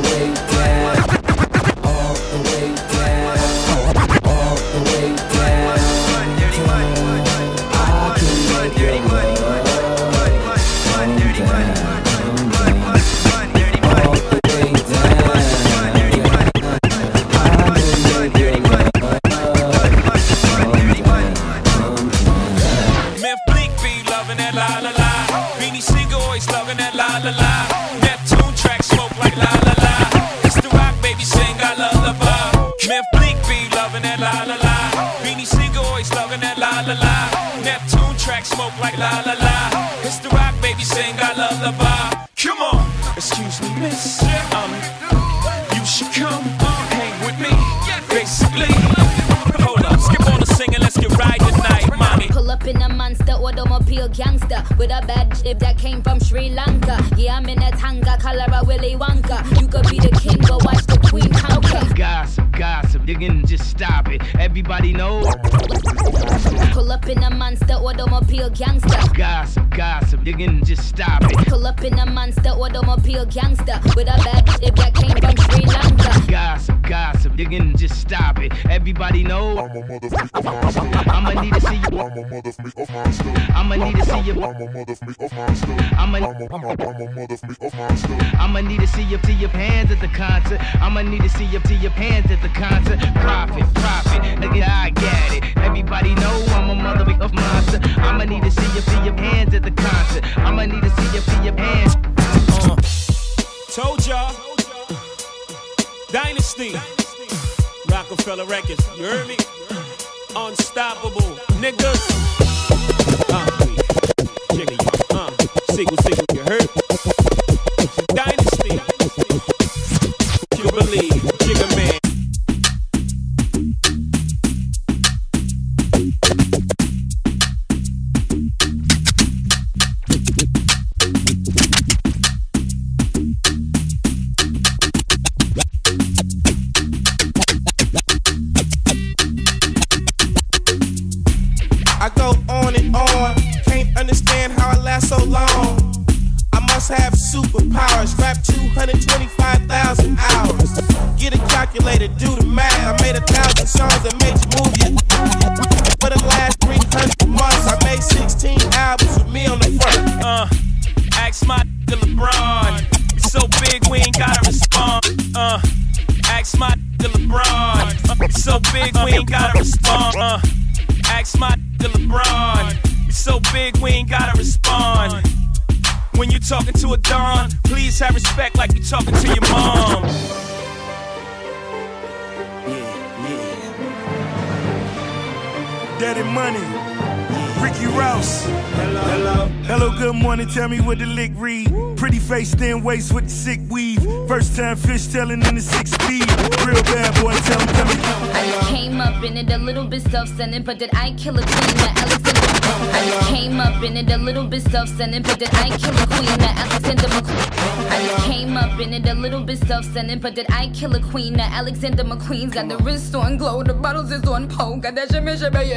Tell me what the lick read. Pretty face, thin waist with the sick weave. First time fish tailing in the 6 speed. Real bad boy, tell me. I came up in it a little bit self-centered, but did I kill a queen? Alexander. I came up in it a little bit self-centered, but did I kill a queen? Alexander McQueen. I came up in it a little bit self-centered, but did I kill a queen? Alexander McQueen's got the wrist on glow, the bottles is on pole, got that shimmy,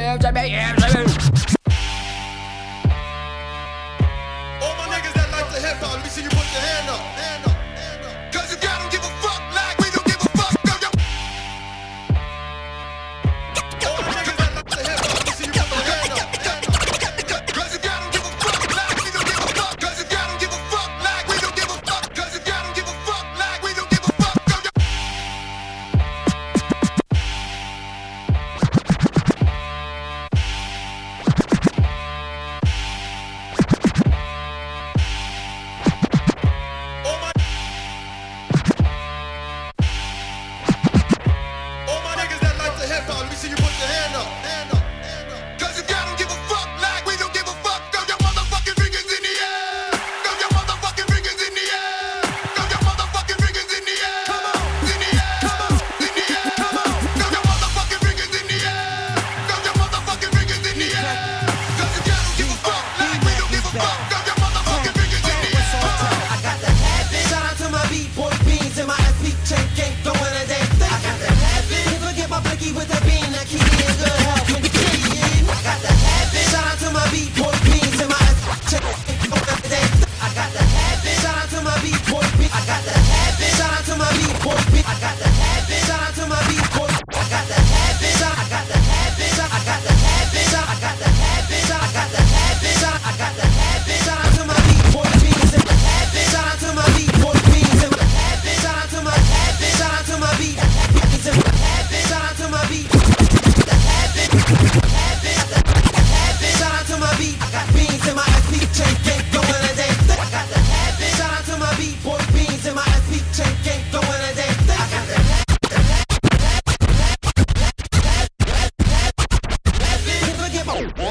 yeah. Let me see you put your hand up, hand up, hand up. Cause if y'all don't give a fuck like we don't give a fuck, yo, yo. All the niggas that like to hip hop, let me see you put your hand up, hand up. Cause if y'all don't give a fuck like we don't give a fuck. Cause if y'all don't give a fuck like we don't give a fuck. Cause if y'all don't give a fuck like we don't give a fuck, yo, yo.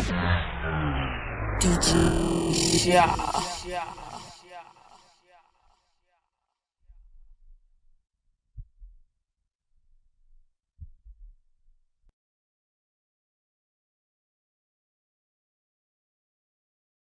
DJ Shaw.